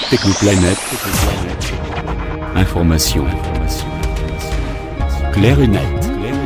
Technoplanète. Information. Claire et nette.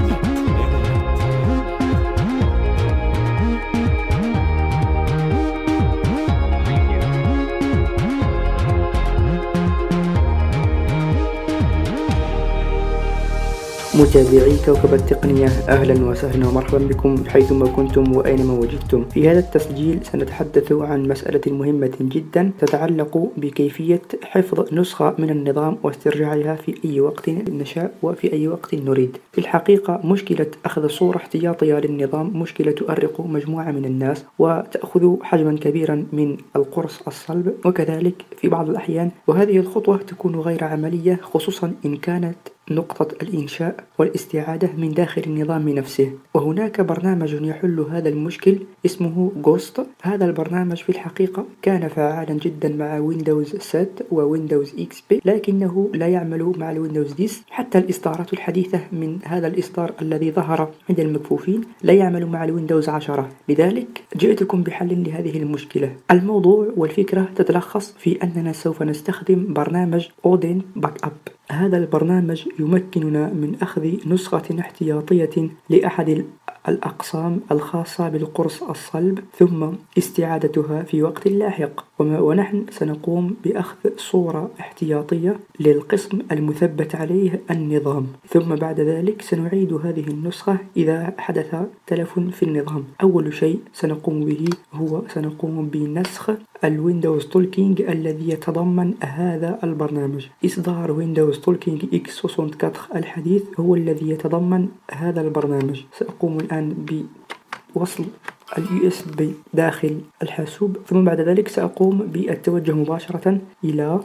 متابعي كوكب التقنية، أهلا وسهلا ومرحبا بكم حيثما كنتم وأينما وجدتم. في هذا التسجيل سنتحدث عن مسألة مهمة جدا تتعلق بكيفية حفظ نسخة من النظام واسترجاعها في أي وقت نشاء وفي أي وقت نريد. في الحقيقة مشكلة أخذ صورة احتياطية للنظام مشكلة تؤرق مجموعة من الناس وتأخذ حجما كبيرا من القرص الصلب، وكذلك في بعض الأحيان وهذه الخطوة تكون غير عملية، خصوصا إن كانت نقطة الإنشاء والاستعادة من داخل النظام نفسه. وهناك برنامج يحل هذا المشكل اسمه غوست. هذا البرنامج في الحقيقة كان فعالا جدا مع ويندوز 7 وويندوز اكس بي، لكنه لا يعمل مع الويندوز 10. حتى الإصدارات الحديثة من هذا الإصدار الذي ظهر عند المكفوفين لا يعمل مع الويندوز 10. لذلك جئتكم بحل لهذه المشكلة. الموضوع والفكرة تتلخص في أننا سوف نستخدم برنامج أودين باك أب. هذا البرنامج يمكننا من أخذ نسخة احتياطية لأحد الأقسام الخاصة بالقرص الصلب ثم استعادتها في وقت لاحق، ونحن سنقوم بأخذ صورة احتياطية للقسم المثبت عليه النظام، ثم بعد ذلك سنعيد هذه النسخة إذا حدث تلف في النظام. أول شيء سنقوم به هو سنقوم بنسخ الويندوز تولكينج الذي يتضمن هذا البرنامج. إصدار ويندوز تولكينج إكس 64 الحديث هو الذي يتضمن هذا البرنامج. سأقوم الآن بوصل USB داخل الحاسوب، ثم بعد ذلك سأقوم بالتوجه مباشرة إلى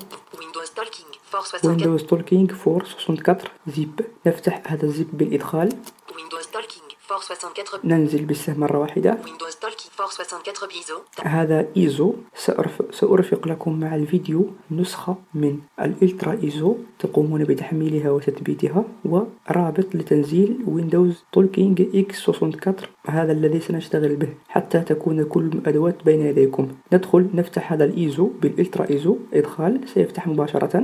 ويندوز تولكينج فور 64 زيب. نفتح هذا الزيب بالإدخال، ننزل بالسهم مرة واحدة. هذا إيزو. سأرفق لكم مع الفيديو نسخة من الإلترا إيزو تقومون بتحميلها وتثبيتها، ورابط لتنزيل ويندوز تولكينج إكس 64 هذا الذي سنشتغل به حتى تكون كل الأدوات بين يديكم. ندخل نفتح هذا الإيزو بالإلترا إيزو، إدخال سيفتح مباشرة.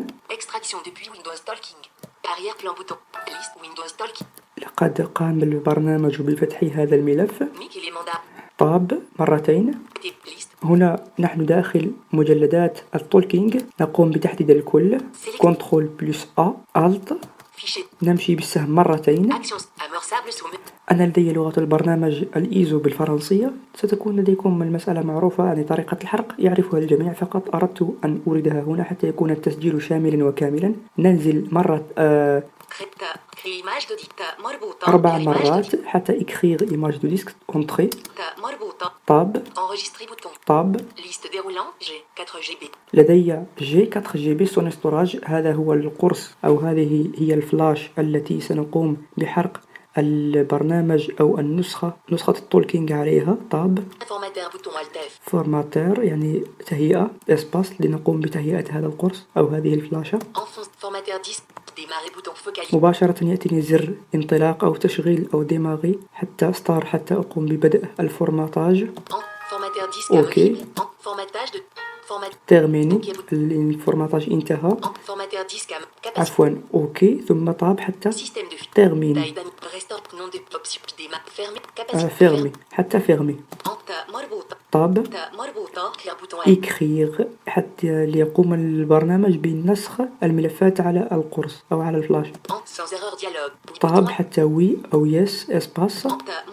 لقد قام البرنامج بفتح هذا الملف. طاب مرتين. هنا نحن داخل مجلدات التولكينج، نقوم بتحديد الكل. كنترول بلس ألت، نمشي بالسهم مرتين. أنا لدي لغة البرنامج الإيزو بالفرنسية، ستكون لديكم المسألة معروفة عن طريقة الحرق يعرفها الجميع، فقط أردت أن أوردها هنا حتى يكون التسجيل شاملا وكاملا. ننزل مرة 4 مرات حتى إكخيغ إيماج دو ديسك أونتري. طاب. لدي جي 4 جي بي سون ستوراج. هذا هو القرص أو هذه هي الفلاش التي سنقوم بحرق البرنامج أو نسخة التولكينج عليها. طاب فورماتير يعني تهيئة اسباس لنقوم بتهيئة هذا القرص أو هذه الفلاشة. مباشرة يأتيني زر انطلاق أو تشغيل أو ديماغي حتى ستار حتى أقوم ببدء الفورماتاج. أوكي. تيرميني، الفورماتاج انتهى. عفوا أوكي، ثم طاب حتى تيرميني. فيرمي حتى فيرمي. طاب إكخيغ حتى ليقوم البرنامج بنسخ الملفات على القرص أو على الفلاش. طاب حتى وي أو يس اسباس.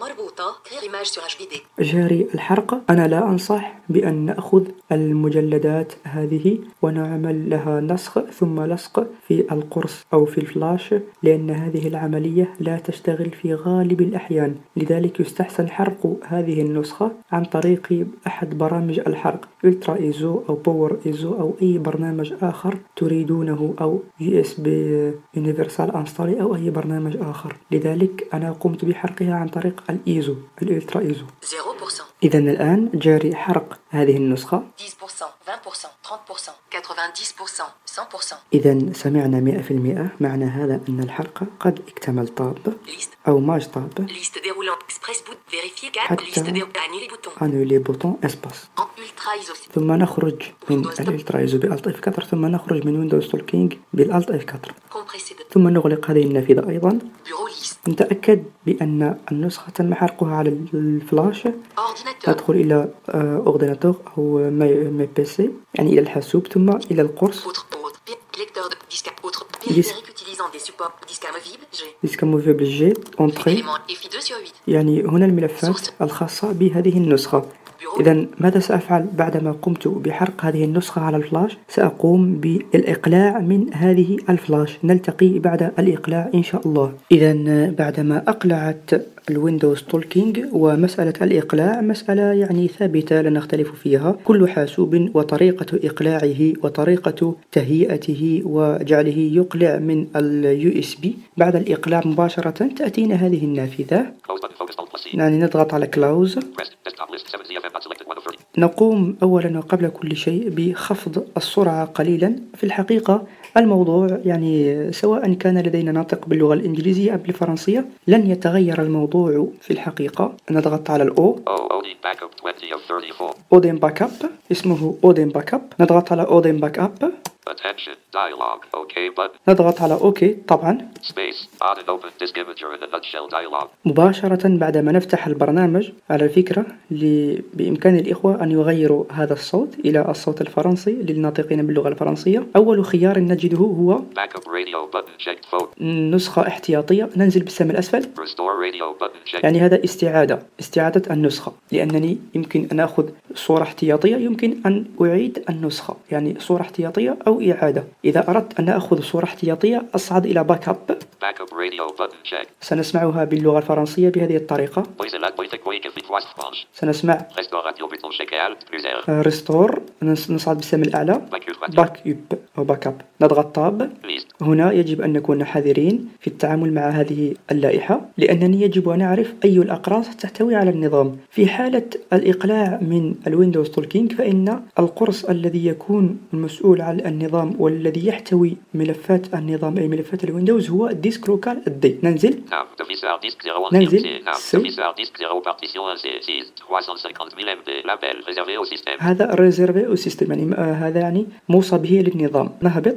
جاري الحرق. أنا لا أنصح بأن نأخذ المجلدات هذه ونعمل لها نسخ ثم لصق في القرص أو في الفلاش، لأن هذه العملية لا تشتغل في غالب الأحيان. لذلك يستحسن حرق هذه النسخة عن طريق أحد برامج الحرق، إلترا إيزو أو باور إيزو أو أي برنامج آخر تريدونه، أو USB يونيفرسال انستالي أو أي برنامج آخر. لذلك أنا قمت بحرقها عن طريق الإيزو الإلترا إيزو. إذا الآن جاري حرق هذه النسخة. 20%, 30%, 90%, 100%. إذا سمعنا 100%، معنى هذا أن الحرق قد اكتمل. طاب أو ماج طاب حتى أنولي بوتون اسباس. Ultra ISO. ثم نخرج من الالترا ايزو بألت اف 4 ثم نخرج من ويندوز تولكينج بالألت اف 4 Compressé de ثم نغلق هذه النافذة أيضا. bureau liste. نتأكد بأن النسخة تم حرقها على الفلاش. Ordinateur. ندخل إلى أورديناتور أو مي بي سي يعني إلى الحاسوب ثم إلى القرص. Autre. Lecteur de disque. Autre. Disque. Périphérique utilisant des supports. Disque amovible. G. ديسك موفيبل جي أونتري Élément EFI 2/8. يعني هنا الملفات الخاصة بهذه النسخة. إذا ماذا سأفعل بعدما قمت بحرق هذه النسخة على الفلاش؟ سأقوم بالإقلاع من هذه الفلاش. نلتقي بعد الإقلاع إن شاء الله. إذا بعدما أقلعت الويندوز تولكينج، ومسألة الإقلاع مسألة يعني ثابتة لا نختلف فيها. كل حاسوب وطريقة إقلاعه وطريقة تهيئته وجعله يقلع من اليو اس بي. بعد الإقلاع مباشرة تأتينا هذه النافذة، يعني نضغط على كلاوز. نقوم أولا وقبل كل شيء بخفض السرعة قليلا. في الحقيقة الموضوع يعني سواء كان لدينا ناطق باللغة الإنجليزية أو بالفرنسية لن يتغير الموضوع في الحقيقة. نضغط على الأو أودين باك أب، اسمه أودين باك أب. نضغط على أودين باك أب. نضغط على أوكي طبعا. مباشرة بعدما نفتح البرنامج، على فكرة بإمكان الإخوة أن يغيروا هذا الصوت إلى الصوت الفرنسي للناطقين باللغة الفرنسية. أول خيار نجده هو نسخة احتياطية. ننزل بالسهم الأسفل، يعني هذا استعادة النسخة، لأنني يمكن أن أخذ صورة احتياطية، يمكن أن أعيد النسخة، يعني صورة احتياطية أو إعادة. إذا أردت أن أخذ صورة احتياطية أصعد إلى باك أب. سنسمعها باللغة الفرنسية بهذه الطريقة. سنسمع ريستور، نصعد بالسهم الأعلى باك أب أو باك أب. نضغط تاب. هنا يجب أن نكون حذرين في التعامل مع هذه اللائحة، لأنني يجب أن أعرف أي الأقراص تحتوي على النظام. في حالة الإقلاع من الويندوز تولكينج فإن القرص الذي يكون المسؤول عن النظام والذي يحتوي ملفات النظام أي ملفات الويندوز هو ديسك لوكال دي. ننزل هذا ريزيرفي أو سيستم، يعني هذا يعني موصى به للنظام. نهبط.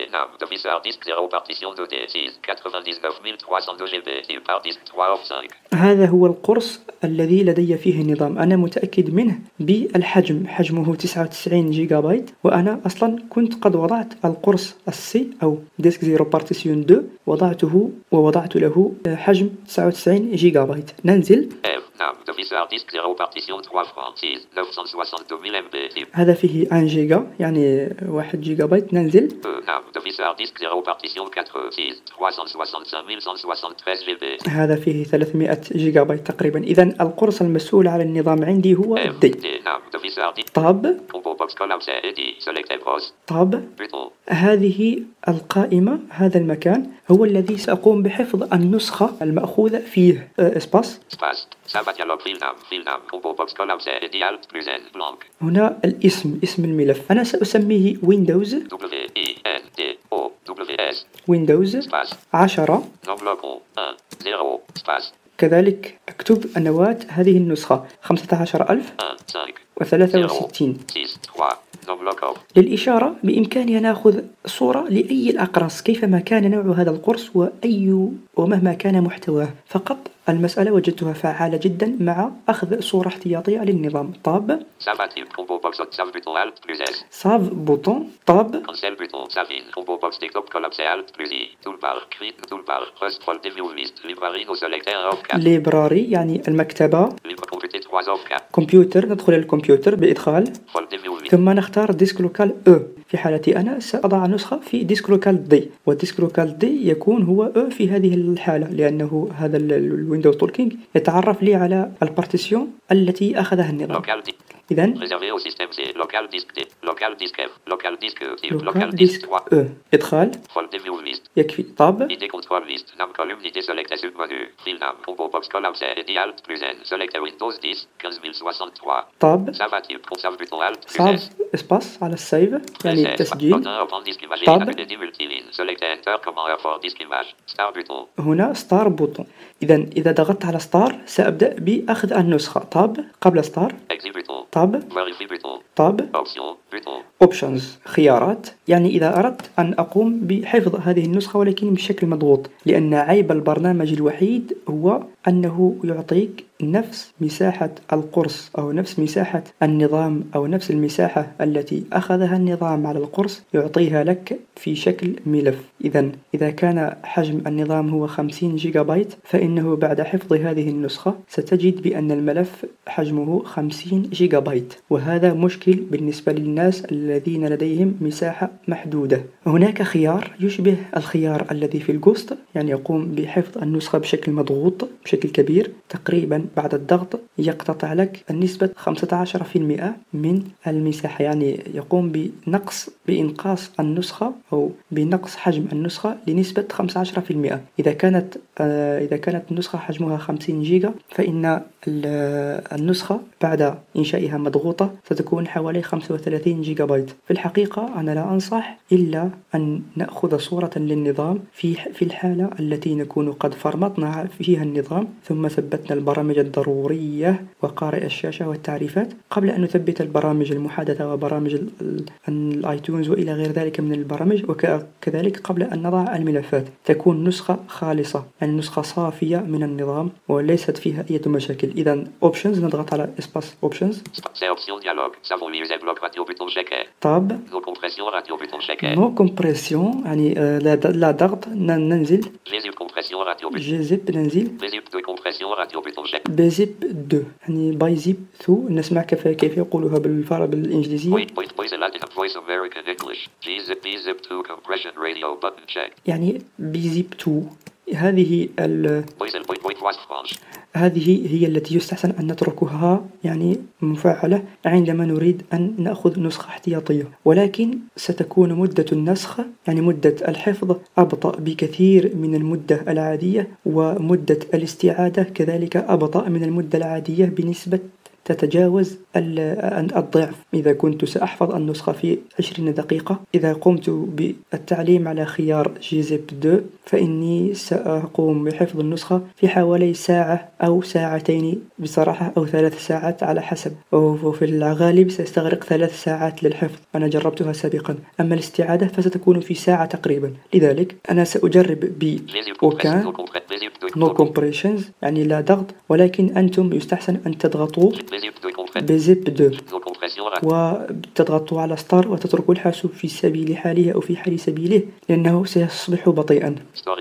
هذا هو القرص الذي لدي فيه النظام. أنا متأكد منه بالحجم، حجمه 99 جيجا بايت، وأنا أصلا كنت قد وضعت القرص السي أو ديسك زيرو بارتيسيون 2 وضعته ووضعت له حجم 99 جيجا بايت. ننزل. هذا فيه 1 جيجا يعني 1 جيجا بايت. ننزل. هذا فيه 300 جيجا بايت تقريبا. إذا القرص المسؤول على النظام عندي هو دي. طاب هذه القائمة، هذا المكان هو الذي سأقوم بحفظ النسخة المأخوذة فيه. اسباس. هنا الاسم، اسم الملف، أنا سأسميه ويندوز 10. كذلك أكتب النواة هذه النسخة 15063. للإشارة بإمكاني أن أخذ صورة لأي الأقراص كيفما كان نوع هذا القرص ومهما كان محتواه. فقط المسألة وجدتها فعالة جدا مع أخذ صورة احتياطية للنظام. طاب ساف بوتون. طاب ليبراري يعني المكتبة. كمبيوتر، ندخل الكمبيوتر بإدخال، ثم نختار ديسك لوكال أو. في حالتي أنا سأضع نسخة في ديسك لوكال دي، والديسك لوكال دي يكون هو أو في هذه الحالة، لأنه هذا الويندوز تولكينج يتعرف لي على البارتيسيون التي أخذها النظام. إذن لوكال ديسك أو. إدخال يكفي. طاب طاب ساف اسباس على السيف يعني التسجيل. طاب هنا ستار بوتون. إذا ضغطت على ستار سأبدأ بأخذ النسخة. طاب قبل ستار، طاب اوبشنز خيارات. يعني إذا أردت أن أقوم بحفظ هذه النسخة ولكن بشكل مضغوط، لأن عيب البرنامج الوحيد هو أنه يعطيك نفس مساحة القرص أو نفس مساحة النظام أو نفس المساحة التي أخذها النظام على القرص يعطيها لك في شكل ملف. إذا كان حجم النظام هو 50 جيجا بايت، فإنه بعد حفظ هذه النسخة ستجد بأن الملف حجمه 50 جيجا بايت، وهذا مشكل بالنسبة للناس الذين لديهم مساحة محدودة. هناك خيار يشبه الخيار الذي في الجوست، يعني يقوم بحفظ النسخة بشكل مضغوط بشكل كبير. تقريبا بعد الضغط يقتطع لك النسبة 15% من المساحة، يعني يقوم بإنقاص النسخة أو بنقص حجم النسخة لنسبة 15%. إذا كانت النسخة حجمها 50 جيجا، فإن النسخة بعد إنشائها مضغوطة ستكون حوالي 35 جيجا بايت. في الحقيقة أنا لا أنصح إلا أن نأخذ صورة للنظام في الحالة التي نكون قد فرمطنا فيها النظام، ثم ثبتنا البرامج الضرورية وقارئ الشاشة والتعريفات قبل أن نثبت البرامج المحادثة وبرامج الآيتونز وإلى غير ذلك من البرامج، وكذلك قبل أن نضع الملفات. تكون نسخة خالصة، يعني نسخة صافية من النظام وليست فيها أي مشاكل. إذا اوبشنز، نضغط على اسباس اوبشنز. طاب نو كومبريسيون يعني لا ضغط، ننزل جزب، ننزل بزب 2 يعني باي زيب 2. نسمع كيف يقولها بالإنجليزية، يعني بزيب 2. هذه هي التي يستحسن أن نتركها يعني مفعلة عندما نريد أن نأخذ نسخة احتياطية، ولكن ستكون مدة النسخ يعني مدة الحفظ أبطأ بكثير من المدة العادية، ومدة الاستعادة كذلك أبطأ من المدة العادية بنسبة تتجاوز الضعف. إذا كنت سأحفظ النسخة في 20 دقيقة، إذا قمت بالتعليم على خيار جيزيب 2 فإني سأقوم بحفظ النسخة في حوالي ساعة أو ساعتين بصراحة، أو 3 ساعات على حسب، وفي الغالب سيستغرق 3 ساعات للحفظ، أنا جربتها سابقا. أما الاستعادة فستكون في ساعة تقريبا. لذلك أنا سأجرب بأوكان نو كومبريشنز يعني لا ضغط، ولكن أنتم يستحسن أن تضغطوا بزب 2 وتضغطوا على ستار وتتركوا الحاسوب في سبيل حاله أو في حال سبيله، لأنه سيصبح بطيئا.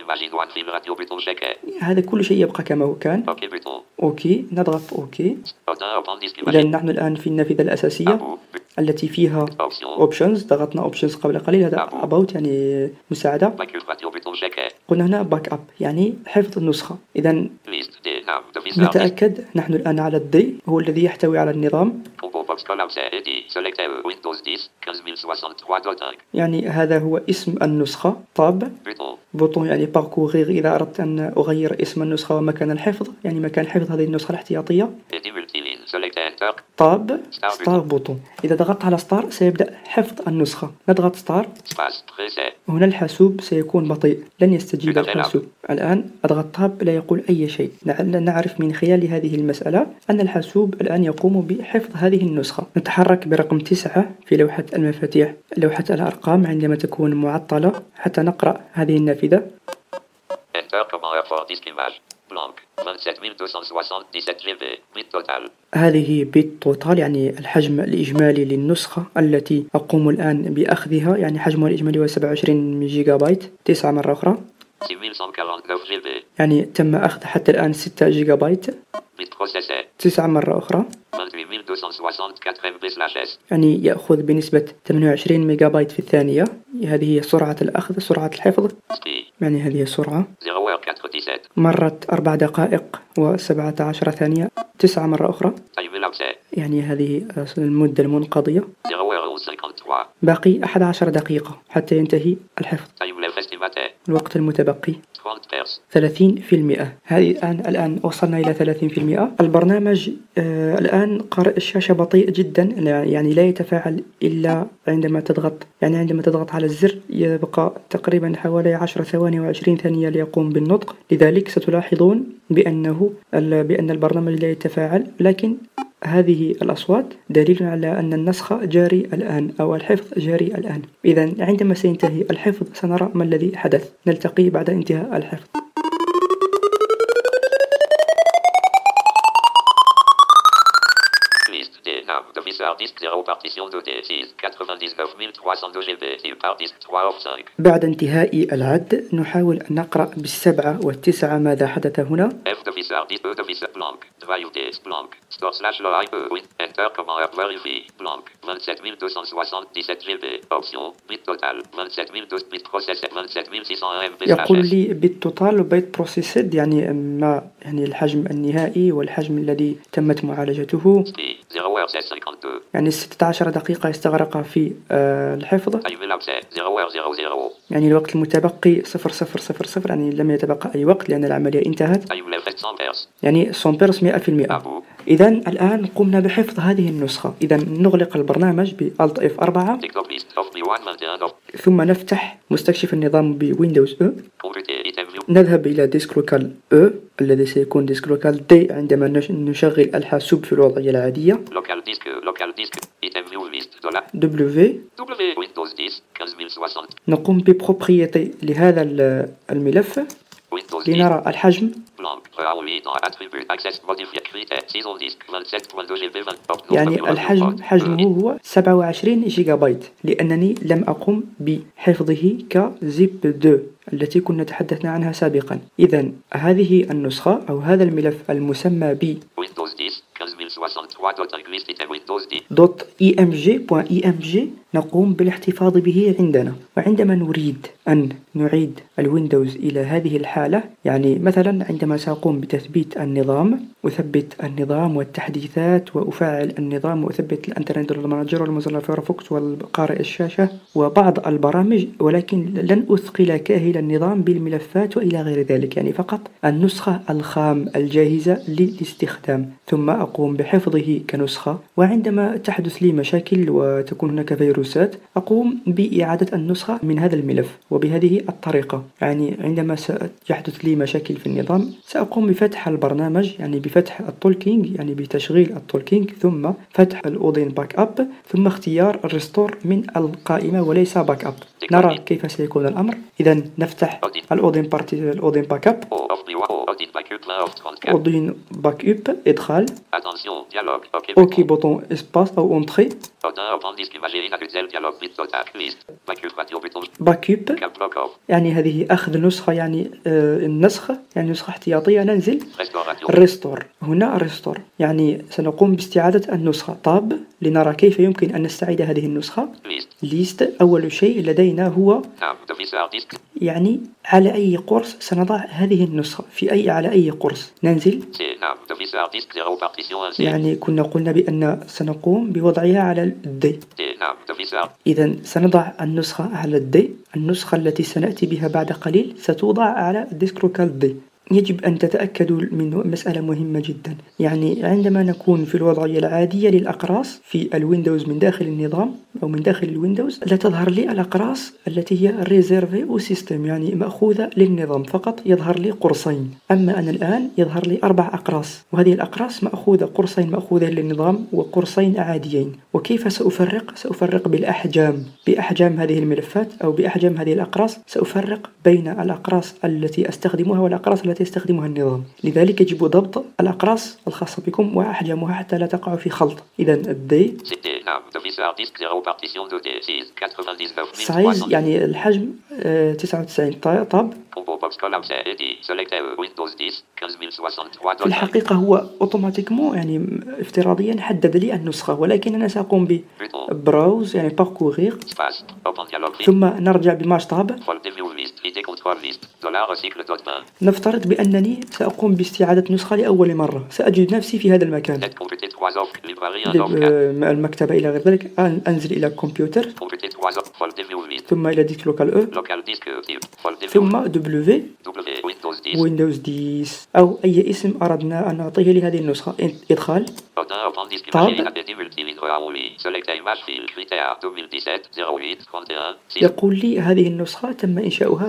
هذا كل شيء يبقى كما هو كان. أوكي، نضغط أوكي. إذا نحن الآن في النافذة الأساسية التي فيها اوبشنز. ضغطنا اوبشنز قبل قليل، هذا about يعني مساعدة. قلنا هنا باك اب يعني حفظ النسخة. إذا نتأكد، نحن الآن على الدي هو الذي يحتوي على النظام، يعني هذا هو اسم النسخة. طاب بوتون يعني باركورير إذا أردت أن أغير اسم النسخة ومكان الحفظ، يعني مكان حفظ هذه النسخة الاحتياطية. طاب ستار بوتون. إذا ضغطت على ستار سيبدأ حفظ النسخة. نضغط ستار، هنا الحاسوب سيكون بطيء، لن يستجيب الحاسوب. الآن أضغط تاب، لا يقول أي شيء. نعرف من خلال هذه المسألة أن الحاسوب الآن يقوم بحفظ هذه النسخة. نتحرك برقم 9 في لوحة المفاتيح، لوحة الأرقام عندما تكون معطلة حتى نقرأ هذه النافذة. هذه بيت توتال يعني الحجم الإجمالي للنسخة التي أقوم الآن بأخذها، يعني حجمها الإجمالي هو 27 جيجا بايت. 9 مرة أخرى، يعني تم أخذ حتى الآن 6 جيجا بايت. 9 مرة أخرى، يعني يأخذ بنسبة 28 ميجا بايت في الثانية. هذه هي سرعة الأخذ، سرعة الحفظ، يعني هذه السرعة. مرت 4 دقائق و17 ثانية. 9 مرة أخرى، يعني هذه المدة المنقضية. باقي 11 دقيقة حتى ينتهي الحفظ. الوقت المتبقي 30%. 30%. هذه الآن وصلنا إلى 30%. البرنامج الآن قارئ الشاشة بطيء جدا، يعني لا يتفاعل إلا عندما تضغط على الزر. يبقى تقريبا حوالي 10 ثواني و20 ثانية ليقوم بالنطق. لذلك ستلاحظون بأن البرنامج لا يتفاعل، لكن هذه الأصوات دليل على أن النسخ جاري الآن أو الحفظ جاري الآن. إذن عندما سينتهي الحفظ سنرى ما الذي حدث. نلتقي بعد انتهاء الحفظ. بعد انتهاء العد نحاول أن نقرأ بالسبعة والتسعة ماذا حدث هنا. يقول لي بالتوتال وبيت بروسيسد، يعني الحجم النهائي والحجم الذي تمت معالجته. يعني 16 دقيقة استغرق في الحفظ. يعني الوقت المتبقي 0000، يعني لم يتبقى أي وقت لأن العملية انتهت. يعني 100%. إذا الآن قمنا بحفظ هذه النسخة. إذا نغلق البرنامج ب Alt F4 ثم نفتح مستكشف النظام بويندوز E. نذهب إلى ديسك لوكال E الذي سيكون ديسك لوكال D عندما نشغل الحاسوب في الوضعية العادية. W نقوم ببروبريتي لهذا الملف لنرى الحجم. يعني الحجم حجمه هو 27 جيجا بايت، لأنني لم أقم بحفظه كزيب 2 التي كنا تحدثنا عنها سابقا. إذا هذه النسخة أو هذا الملف المسمى ب .emg نقوم بالاحتفاظ به عندنا. وعندما نريد أن نعيد الويندوز إلى هذه الحالة، يعني مثلا عندما سأقوم بتثبيت النظام، أثبت النظام والتحديثات وأفعل النظام وأثبت الانترنت والمانجر والموزيلا فايرفوكس والقارئ الشاشة وبعض البرامج، ولكن لن أثقل كاهل النظام بالملفات وإلى غير ذلك، يعني فقط النسخة الخام الجاهزة للاستخدام، ثم أقوم بحفظه كنسخة. وعندما تحدث لي مشاكل وتكون هناك فيروسات أقوم بإعادة النسخة من هذا الملف. وبهذه الطريقة يعني عندما سيحدث لي مشاكل في النظام سأقوم بفتح البرنامج، يعني بفتح التولكينج، يعني بتشغيل التولكينج، ثم فتح الأودين باك أب، ثم اختيار الريستور من القائمة وليس باك أب. نرى كيف سيكون الأمر. إذا نفتح الأودين باك أب، أودين باك أب، إدخال، أوكي بوتون إسباس أو أونتري، باك أب، يعني هذه أخذ نسخة، يعني النسخ، يعني نسخة احتياطية. ننزل ريستور، هنا ريستور، يعني سنقوم باستعادة النسخة. طاب لنرى كيف يمكن أن نستعيد هذه النسخة. ليست، أول شيء لدينا هو يعني على أي قرص سنضع هذه النسخة، على أي قرص. ننزل، يعني كنا قلنا بأن سنقوم بوضعها على الدي. إذا سنضع النسخة على الدي. النسخة التي سنأتي بها بعد قليل ستوضع على ديسك لوكال دي. يجب أن تتأكدوا من مسألة مهمة جدا، يعني عندما نكون في الوضعية العادية للأقراص في الويندوز من داخل النظام أو من داخل الويندوز لا تظهر لي الأقراص التي هي ريزيرفي أو سيستم، يعني مأخوذة للنظام، فقط يظهر لي قرصين. أما أنا الآن يظهر لي 4 أقراص، وهذه الأقراص مأخوذة، قرصين مأخوذة للنظام وقرصين عاديين. وكيف سأفرق؟ سأفرق بأحجام هذه الملفات أو بأحجام هذه الأقراص. سأفرق بين الأقراص التي أستخدمها والأقراص التي يستخدمها النظام. لذلك يجب ضبط الأقراص الخاصة بكم وأحجامها حتى لا تقع في خلط. إذا الدي سايز، يعني الحجم 99 طاب. في الحقيقة هو اوتوماتيكمون، يعني افتراضيا حدد لي النسخة، ولكن أنا سأقوم ببراوز، يعني باركورير، ثم نرجع بماجطاب. نفترض بأنني سأقوم باستعادة نسخة لأول مرة، سأجد نفسي في هذا المكان، المكتبة إلى غير ذلك. لذلك أنزل إلى كمبيوتر ثم إلى ديسك لوكال ثم ويندوز 10 أو أي اسم أردنا أن نعطيه لهذه النسخة. إدخال تاب. يقول لي هذه النسخة تم إنشاؤها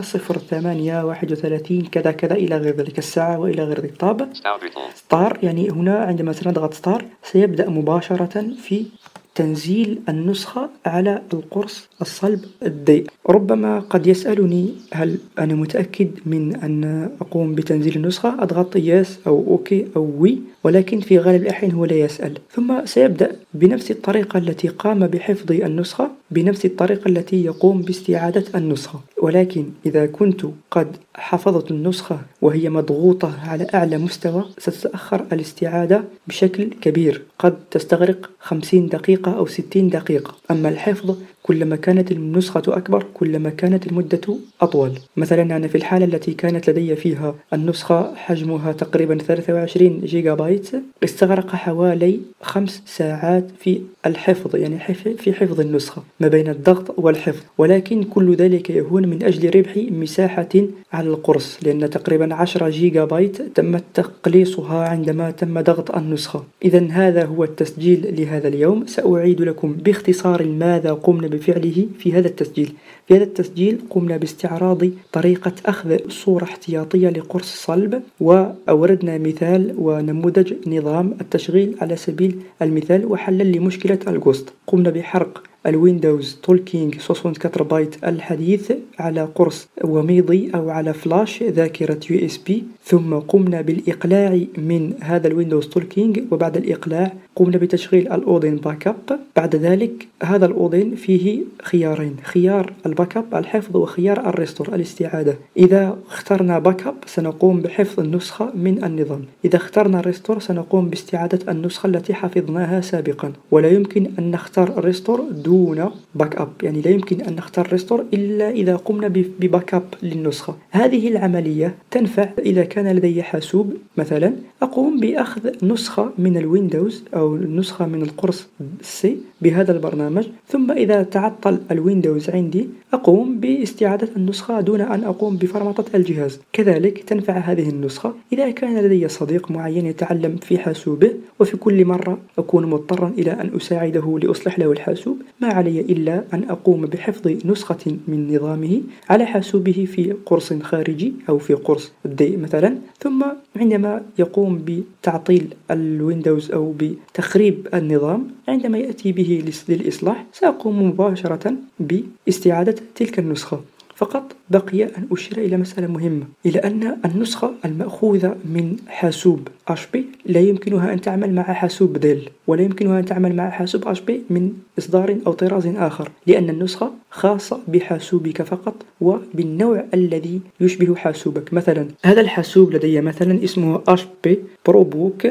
08/31 كذا كذا إلى غير ذلك الساعة وإلى غير ذلك. طاب ستار، يعني هنا عندما سنضغط ستار سيبدأ مباشرة في تنزيل النسخة على القرص الصلب الضيء. ربما قد يسألني هل أنا متأكد من أن أقوم بتنزيل النسخة؟ أضغط يس أو أوكي أو وي، ولكن في غالب الأحيان هو لا يسأل. ثم سيبدأ بنفس الطريقة التي قام بحفظ النسخة بنفس الطريقة التي يقوم باستعادة النسخة، ولكن إذا كنت قد حفظت النسخة وهي مضغوطة على أعلى مستوى ستتأخر الاستعادة بشكل كبير، قد تستغرق 50 دقيقة أو 60 دقيقة. أما الحفظ كلما كانت النسخة أكبر كلما كانت المدة أطول. مثلا أنا في الحالة التي كانت لدي فيها النسخة حجمها تقريبا 23 جيجا بايت استغرق حوالي 5 ساعات في الحفظ، يعني في حفظ النسخة ما بين الضغط والحفظ، ولكن كل ذلك يهون من أجل ربح مساحة على القرص، لأن تقريبا 10 جيجا بايت تم تقليصها عندما تم ضغط النسخة. إذا هذا هو التسجيل لهذا اليوم. سأعيد لكم باختصار ماذا قمنا بفعله في هذا التسجيل. في هذا التسجيل قمنا باستعراض طريقة أخذ صورة احتياطية لقرص صلب، وأوردنا مثال ونموذج نظام التشغيل على سبيل المثال وحلا لمشكلة الغوست. قمنا بحرق الويندوز تولكينج 64 بايت الحديث على قرص وميضي أو على فلاش ذاكرة USB، ثم قمنا بالإقلاع من هذا الويندوز تولكينج، وبعد الإقلاع قمنا بتشغيل الأودين باك اب. بعد ذلك هذا الأودين فيه خيارين، خيار الباك اب الحفظ وخيار الريستور الاستعادة. إذا اخترنا باك اب سنقوم بحفظ النسخة من النظام، إذا اخترنا الريستور سنقوم باستعادة النسخة التي حفظناها سابقا. ولا يمكن أن نختار الريستور دون باك اب، يعني لا يمكن أن نختار ريستور إلا إذا قمنا بباك اب للنسخة. هذه العملية تنفع إذا كان لدي حاسوب مثلا أقوم بأخذ نسخة من الويندوز أو نسخة من القرص سي بهذا البرنامج، ثم إذا تعطل الويندوز عندي أقوم باستعادة النسخة دون أن أقوم بفرمطة الجهاز. كذلك تنفع هذه النسخة إذا كان لدي صديق معين يتعلم في حاسوبه وفي كل مرة أكون مضطرا إلى أن أساعده لأصلح له الحاسوب، ما علي إلا أن أقوم بحفظ نسخة من نظامه على حاسوبه في قرص خارجي أو في قرص الضيء مثلا، ثم عندما يقوم بتعطيل الويندوز أو بتخريب النظام عندما يأتي به للإصلاح سأقوم مباشرة باستعادة تلك النسخة. فقط بقي أن أشير إلى مسألة مهمة، إلى أن النسخة المأخوذة من حاسوب HP لا يمكنها أن تعمل مع حاسوب ديل، ولا يمكنها أن تعمل مع حاسوب HP من إصدار أو طراز آخر، لأن النسخة خاصة بحاسوبك فقط وبالنوع الذي يشبه حاسوبك. مثلا هذا الحاسوب لدي مثلا اسمه HP ProBook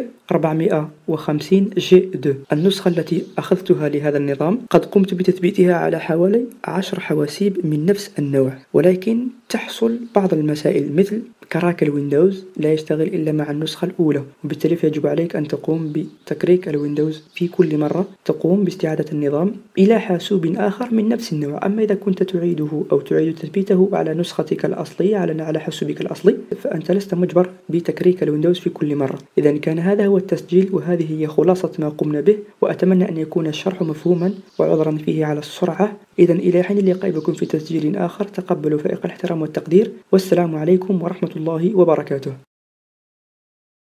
450 G2. النسخة التي أخذتها لهذا النظام قد قمت بتثبيتها على حوالي 10 حواسيب من نفس النوع، ولكن تحصل بعض المسائل مثل كراك الويندوز لا يشتغل إلا مع النسخة الأولى، وبالتالي يجب عليك أن تقوم بتكريك الويندوز في كل مرة تقوم باستعادة النظام إلى حاسوب آخر من نفس النوع. أما إذا كنت تعيده أو تعيد تثبيته على نسختك الأصلية على حاسوبك الأصلي فأنت لست مجبر بتكريك الويندوز في كل مرة. إذا كان هذا هو التسجيل وهذه هي خلاصة ما قمنا به، وأتمنى أن يكون الشرح مفهوما وعذرا فيه على السرعة. إذا إلى حين اللقاء بكم في تسجيل آخر، تقبلوا فائق الاحترام والتقدير، والسلام عليكم ورحمة الله وبركاته.